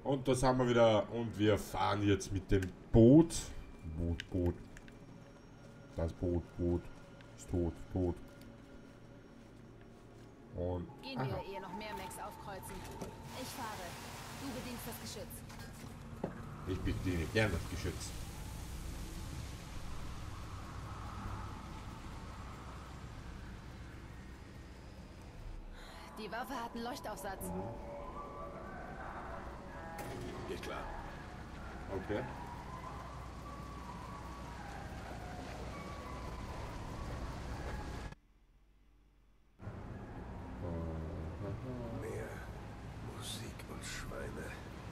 Und da sind wir wieder und wir fahren jetzt mit dem Boot. Boot. Das Boot ist tot. Und. Gehen wir, ehe noch mehr Mechs aufkreuzen. Ich fahre. Du bedienst das Geschütz. Ich bediene gern das Geschütz. Die Waffe hat einen Leuchtaufsatz. Geht klar. Okay. Meer, Musik und Schweine.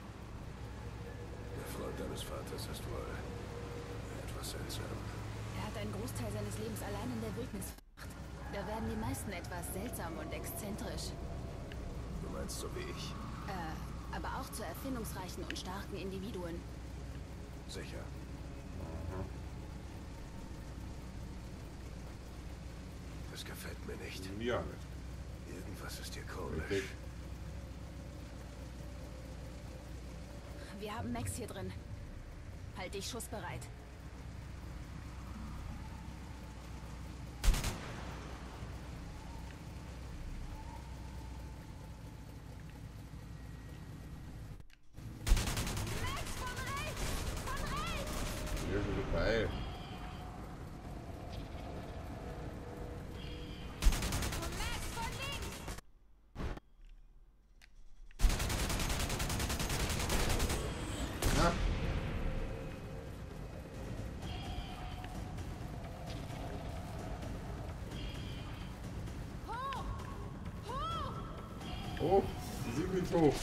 Der Freund deines Vaters ist wohl etwas seltsam. Er hat einen Großteil seines Lebens allein in der Wildnis verbracht. Da werden die meisten etwas seltsam und exzentrisch. Du meinst so wie ich? Aber auch zu erfindungsreichen und starken Individuen. Sicher. Das gefällt mir nicht. Ja, nicht. Irgendwas ist hier komisch. Richtig. Wir haben Mechs hier drin. Halt dich schussbereit. Hier ist er dabei. Oh, die sind mit hoch.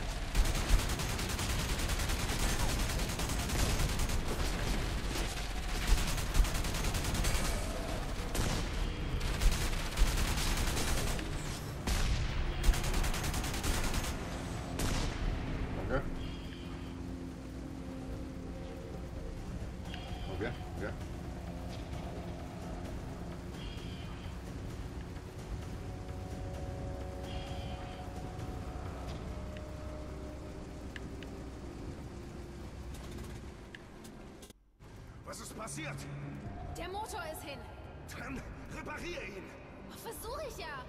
Okay. Okay. Was ist passiert? Der Motor ist hin. Dann reparier ihn. Versuche ich ja.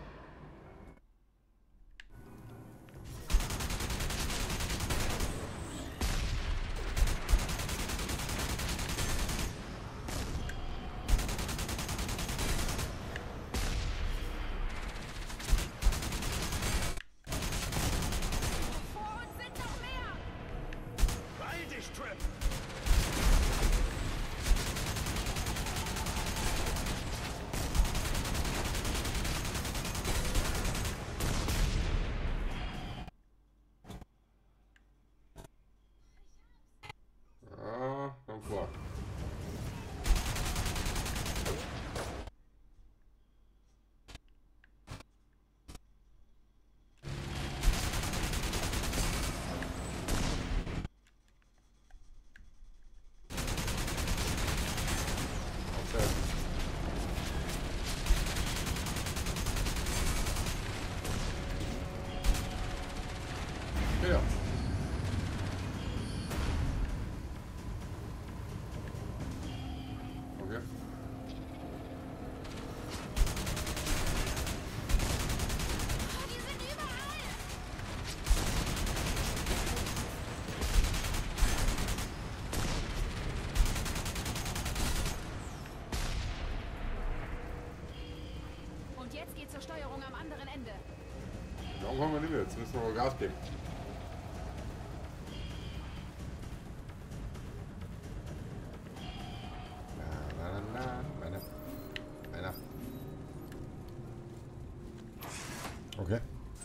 Vor uns sind noch mehr. Beeil dich, Trip. Ah, komm vor. Okay. Ja. Okay. Die sind überall. Und jetzt geht zur Steuerung am anderen Ende. Warum haben wir nicht mehr? Jetzt müssen wir mal Gas geben. Meiner. Okay.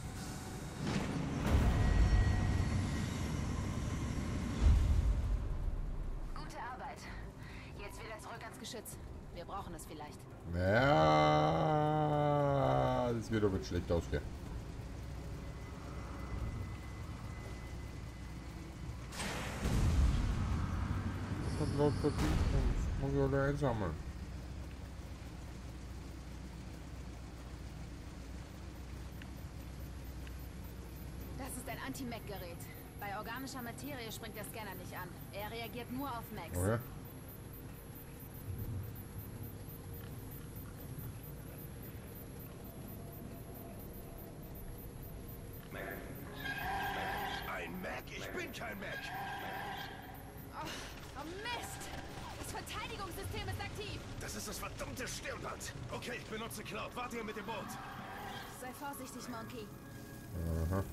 Gute Arbeit. Jetzt wieder zurück ans Geschütz. Wir brauchen es vielleicht. Ja, das wird aber schlecht ausgehen. Das hat laut verdient. Das muss ich alle einsammeln. Das ist ein Anti-Mech-Gerät. Bei Bei organischer Materie springt der Scanner nicht an. Er reagiert nur auf Max. Okay. Ein Mac? Ich bin kein Mac. Oh Mist! Das Verteidigungssystem ist aktiv. Das ist das verdammte Stirnband. Okay, ich benutze Cloud. Wart ihr mit dem Boot? Sei vorsichtig, Monkey. Aha.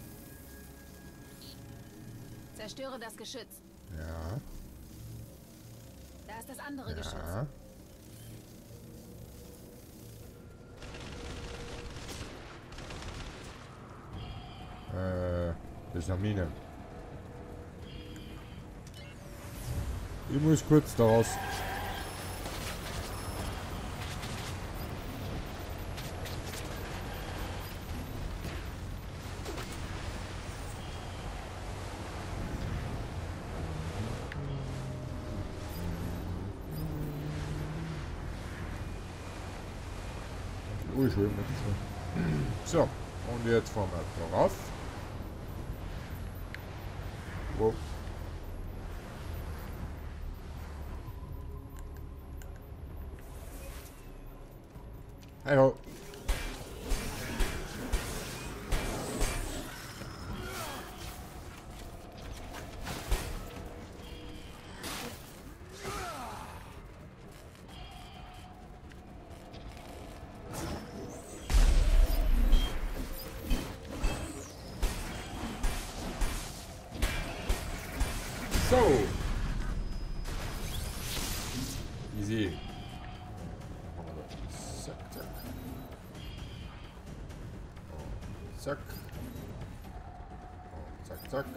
Zerstöre das Geschütz. Ja. Da ist das andere Geschütz. Ja. Das ist eine Mine. Ich muss kurz daraus. Ui, schön. So, und jetzt fahren wir darauf. Wow. Hey ho. So. Easy. Zack, zack. Zack. Zack, zack.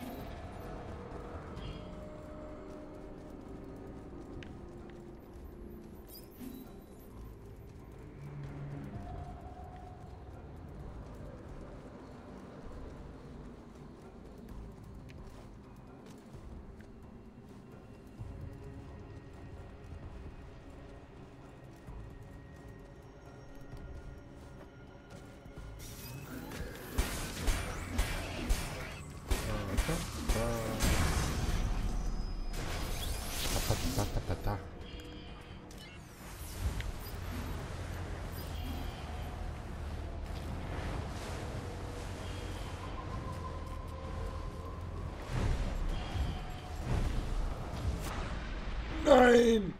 Nein!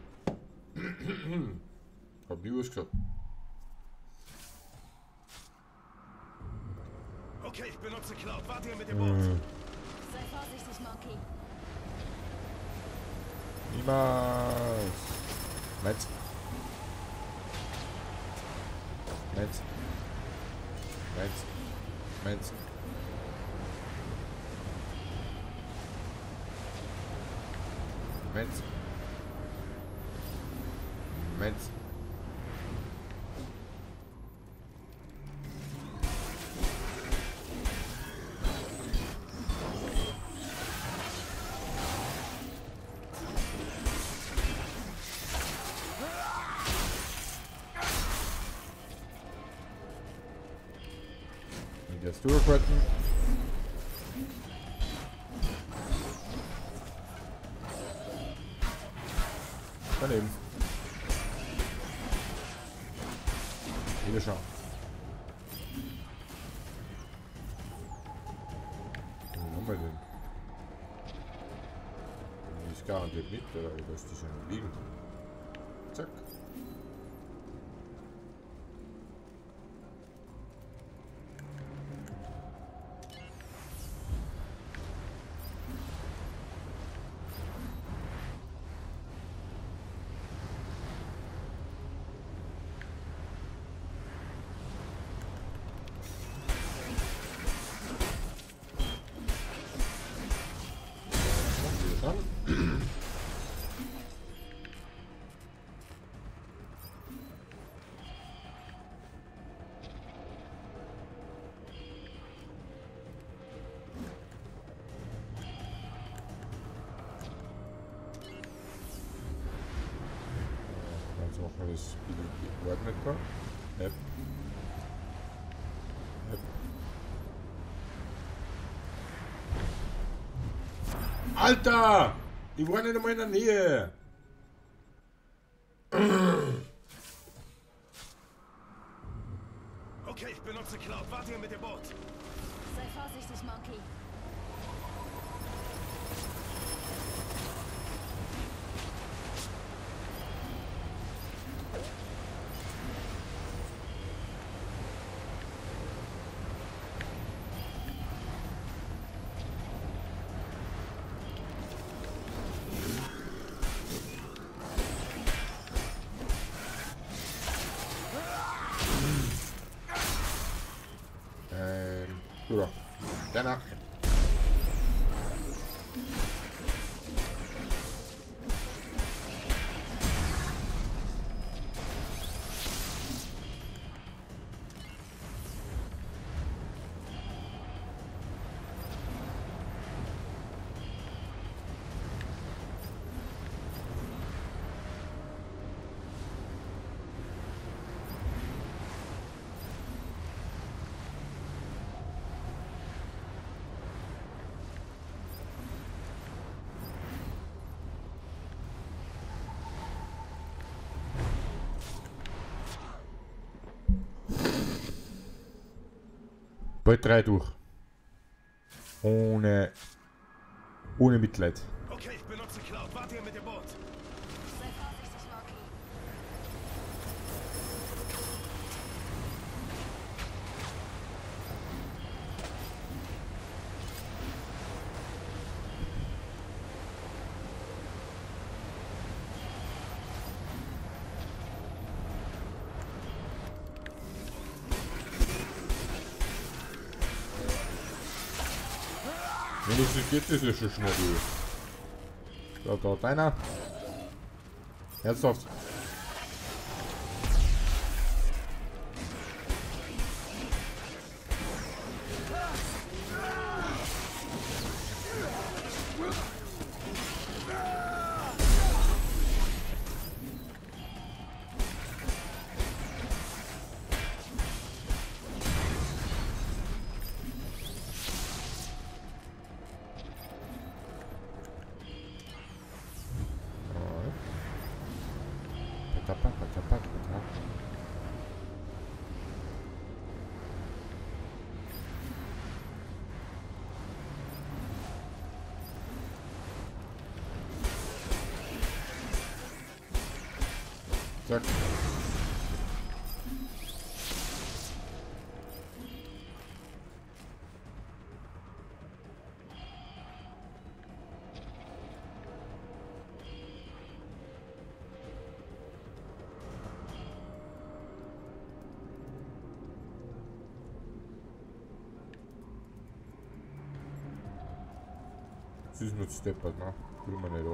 Hab nie was gesagt. Okay, ich benutze Cloud. Wart ihr mit dem Boot? Sei vorsichtig, Monkey. Niemals! Metz. Metz. Metz. Metz. Metz. Metz. Und jetzt durchretten. Daneben. Wieder schauen. Wo haben wir denn? Die ist garantiert mit, oder? Ich lasse die schon liegen. Zack. Jetzt machen wir das geordneter. App. App. Alter! Ich war nicht einmal in der Nähe. Okay, ich benutze Cloud. Warte hier mit dem Boot. Sei vorsichtig, Monkey. Oder? Danach. Bald 3 durch. Ohne Mitleid. Okay, ich benutze Cloud. Warte hier mit dem Boot. Sei vorsichtig, Monkey. Wenigstens geht es ja schon schnell durch. So, dort einer. Ernsthaft. Zack. Das ist nur steppert, ne? Will man nicht auch.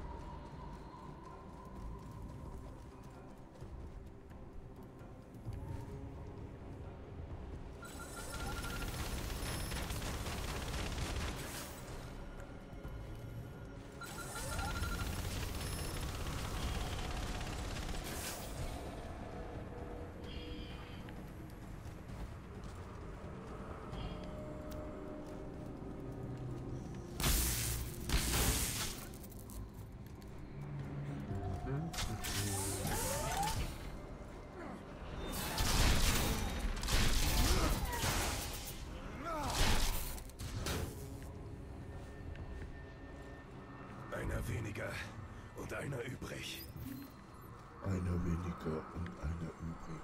Einer weniger und einer übrig. Einer weniger und einer übrig.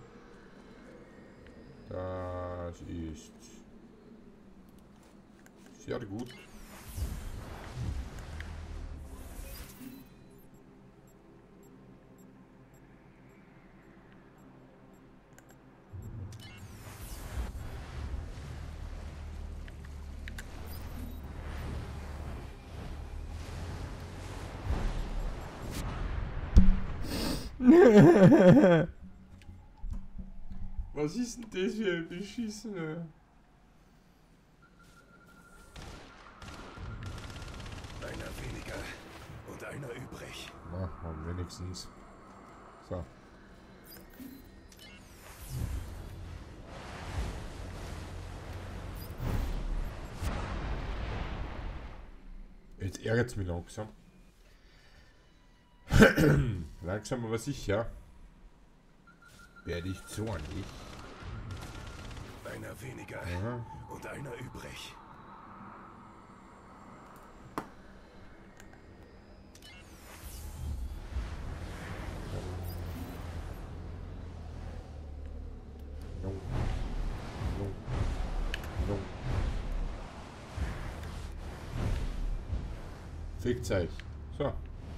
Das ist sehr gut. Was ist denn das für ein beschissener? Einer weniger und einer übrig. Na, am wenigstens. So. Jetzt ärgert es mich langsam. Langsam aber sicher werde ich zornig. Einer weniger Aha. und einer übrig. No. No. No. Fickt euch. So.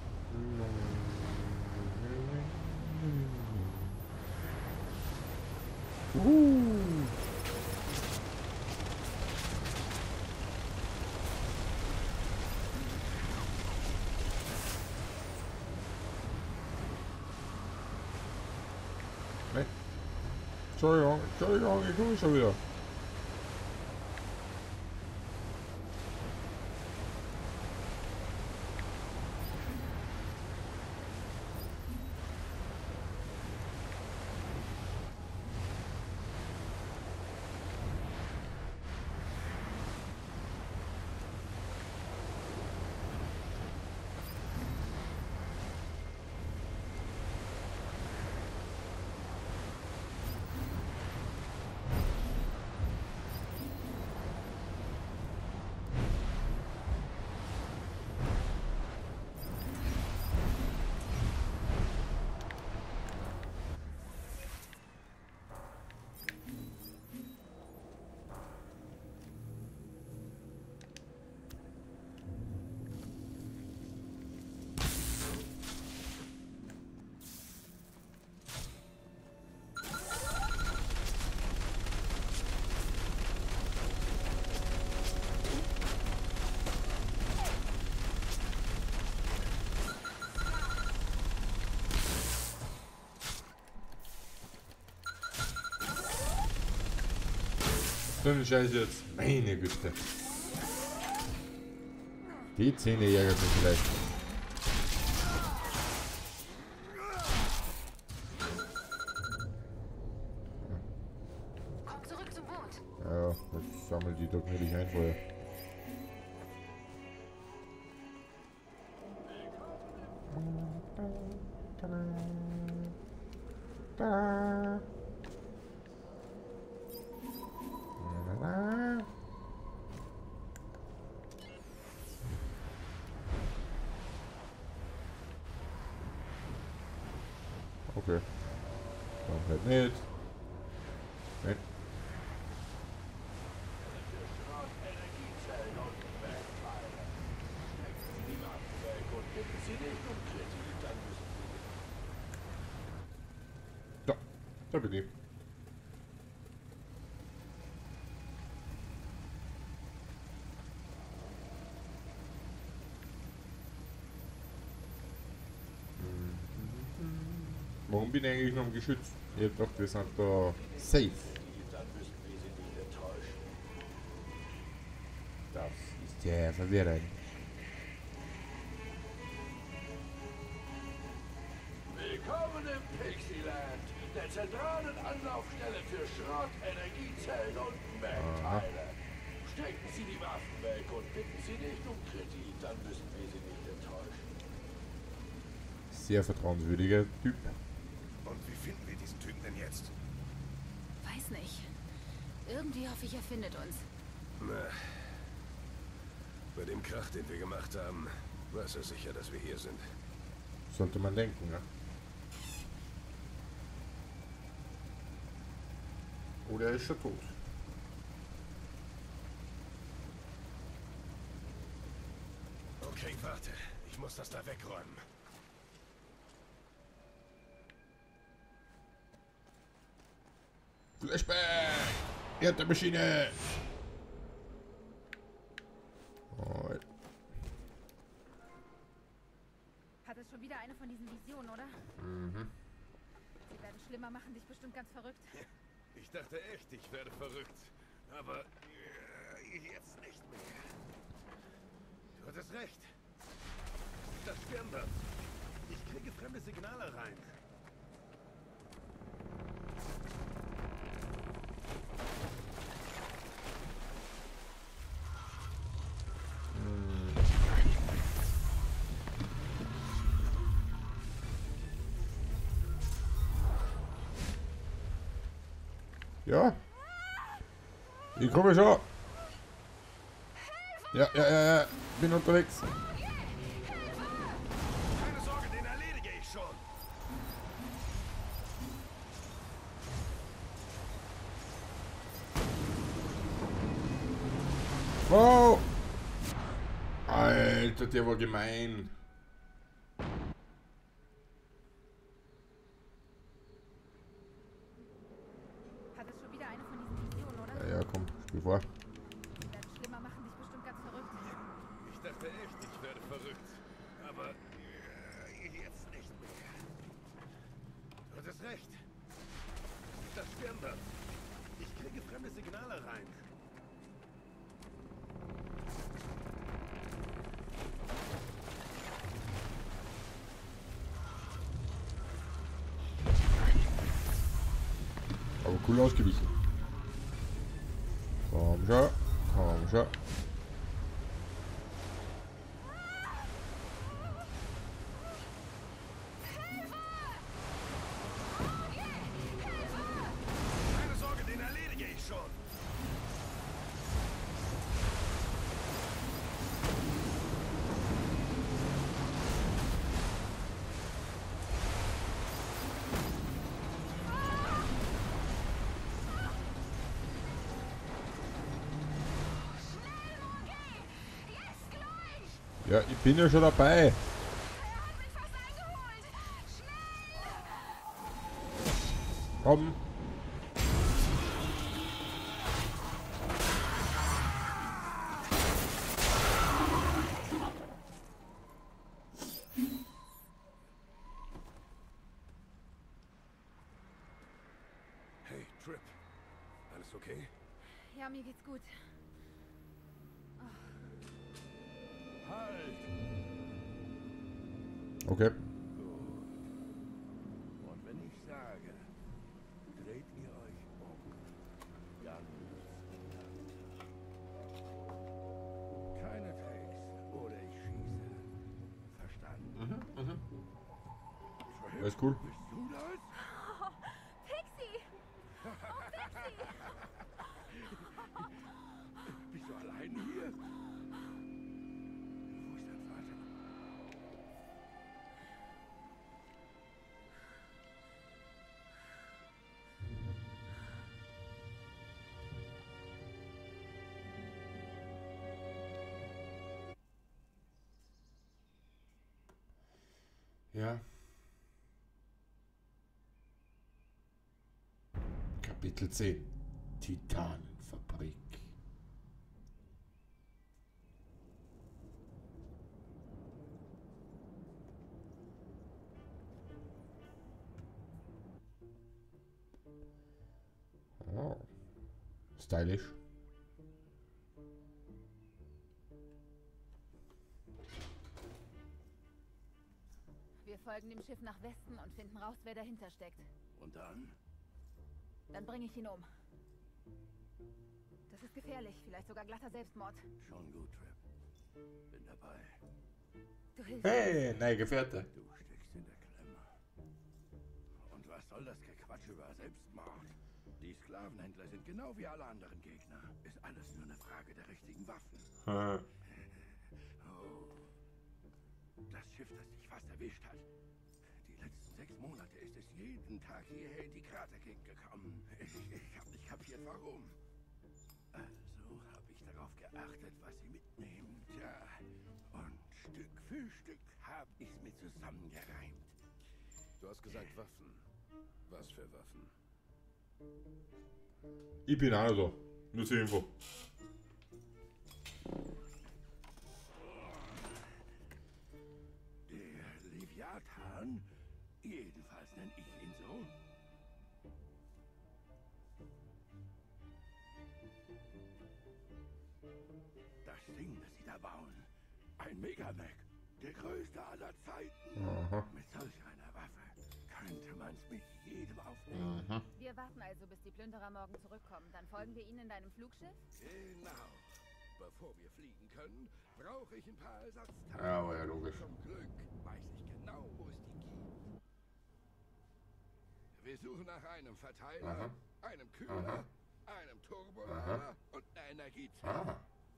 Nee. Entschuldigung, ich tue schon wieder. So eine Scheiße jetzt. Meine Güte. Die Zähne ärgert mich vielleicht. Komm zurück zum Boot. Ja, jetzt sammelt die doch nicht ein vorher. Okay. Dann halt nicht. Nein. So, da bin ich. Warum bin ich eigentlich noch im Geschütz? Ich hab gedacht, wir sind da safe. Das ist ja verwirrend. Willkommen im Pixieland, der zentralen Anlaufstelle für Schrott, Energiezellen und Backteile. Stecken Sie die Waffen weg und bitten Sie nicht um Kredit, dann müssen wir Sie nicht enttäuschen. Sehr vertrauenswürdiger Typ. Und wie finden wir diesen Typen denn jetzt? Weiß nicht. Irgendwie hoffe ich, er findet uns. Na, bei dem Krach, den wir gemacht haben, weiß er sicher, dass wir hier sind. Sollte man denken, ne? Oder er ist schon tot. Okay, warte. Ich muss das da wegräumen. Flashback! Erdmaschine! Oh, Hat es schon wieder eine von diesen Visionen, oder? mhm. Sie werden schlimmer, machen dich bestimmt ganz verrückt. Ich dachte echt, ich werde verrückt. Aber jetzt nicht mehr. Du hattest recht. Das Stirnband. Ich kriege fremde Signale rein. Ja. Ich komme schon. Ja. Bin unterwegs. Keine Sorge, den erledige ich schon. Wow. Alter, der war gemein. Hat es schon wieder eine von diesen Visionen, oder? Ja, komm, spiel vor. Die werden schlimmer, machen dich bestimmt ganz verrückt. Ich dachte echt, ich werde verrückt. Aber jetzt nicht mehr. Du hattest recht. Das Stirn da. Ich kriege fremde Signale rein. Aber cool ausgewichen. Komm schon. Komm schon. Keine Sorge, den erledige ich schon. Ja, ich bin ja schon dabei. Komm. Hey, Trip. Alles okay? Ja, mir geht's gut. Halt! Okay. Und wenn ich sage, dreht ihr euch um. Ganz langsam. Keine Tricks oder ich schieße. Verstanden? Trip, Alles cool. bist du das? Pixie! Bist du allein hier? Wo ist dein Vater? Ja. Kapitel 10. Titanenfabrik. Oh. Stylisch. Wir folgen dem Schiff nach Westen und finden raus, wer dahinter steckt. Und dann? Dann bringe ich ihn um. Das ist gefährlich, vielleicht sogar glatter Selbstmord. Schon gut, Trip. Bin dabei. Du hilfst. Hey, neue Gefährte. Du steckst in der Klemme. Und was soll das Gequatsch über Selbstmord? Die Sklavenhändler sind genau wie alle anderen Gegner. Ist alles nur eine Frage der richtigen Waffen. Oh. Das Schiff, das dich fast erwischt hat. Die letzten 6 Monate ist es jeden Tag hierher in die Kratergegend gekommen. Ich hab nicht kapiert, warum. Also habe ich darauf geachtet, was sie mitnehmen. Tja, und Stück für Stück habe ich's mir zusammengereimt. Du hast gesagt Waffen. Was für Waffen? Ich bin auch noch da. Nur zur Info. Der Leviathan, jedenfalls nenne ich ihn so. Das Ding, das sie da bauen. Ein Megamech. Der größte aller Zeiten. Aha. Mit solch einer Waffe könnte man's mit jedem aufnehmen. Aha. Wir warten also, bis die Plünderer morgen zurückkommen. Dann folgen wir ihnen in deinem Flugschiff? Genau. Bevor wir fliegen können, brauche ich ein paar Ersatzteile. Ja, war ja logisch. Zum Glück weiß ich genau, wo es die gibt. Wir suchen nach einem Verteiler, Aha. einem Kühler, einem Turbolader und einer Energiezelle. Ah.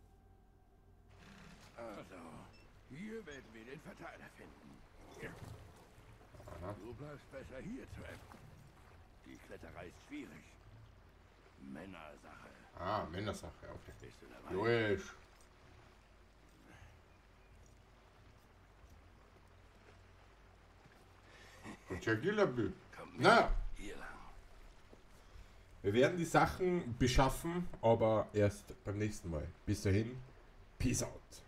Also, hier werden wir den Verteiler finden. Ja. Du bleibst besser hier, Trap. Die Kletterei ist schwierig. Männersache. Ah, Männersache, okay. Bist du dabei? Logisch. Und ja, Gillabü. Komm mit. Na, Hier lang. wir werden die Sachen beschaffen, aber erst beim nächsten Mal. Bis dahin, peace out.